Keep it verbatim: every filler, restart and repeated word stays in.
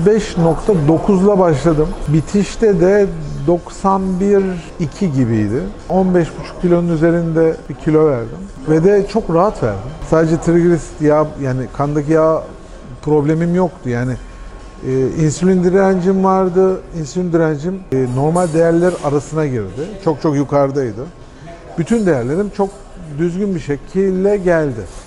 beş nokta dokuzla başladım. Bitişte de doksan bir iki gibiydi. on beş buçuk kilonun üzerinde bir kilo verdim. Ve de çok rahat verdim. Sadece trigliserit yağ, yani kandaki yağ problemim yoktu. Yani e, insülin direncim vardı. İnsülin direncim e, normal değerler arasına girdi. Çok çok yukarıdaydı. Bütün değerlerim çok düzgün bir şekilde geldi.